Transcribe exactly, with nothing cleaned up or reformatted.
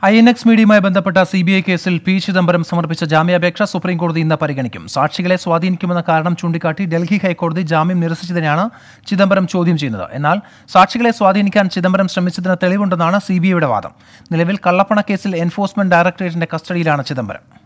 I N X മീഡിയയുമായി ബന്ധപ്പെട്ട C B I കേസിൽ പി ചിദംബരം സമർപ്പിച്ച ജാമ്യാപേക്ഷ സുപ്രീംകോടതി ഇന്ന് പരിഗണിക്കും. സാക്ഷികളെ സ്വാധീനിക്കുമെന്ന കാരണം ചൂണ്ടിക്കാട്ടി ഡൽഹി ഹൈക്കോടതി ജാമ്യം നിരസിച്ചതിനാണ് ചിദംബരം ചോദ്യം ചെയ്യുന്നത്. എന്നാൽ സാക്ഷികളെ സ്വാധീനിക്കാൻ ചിദംബരം ശ്രമിച്ചതിന് തെളിവുണ്ടെന്നാണ് സി ബി ഐയുടെ വാദം. നിലവിൽ കള്ളപ്പണ കേസിൽ എൻഫോഴ്സ്മെന്റ് ഡയറക്ടറേറ്റിന്റെ കസ്റ്റഡിയിലാണ് ചിദംബരം.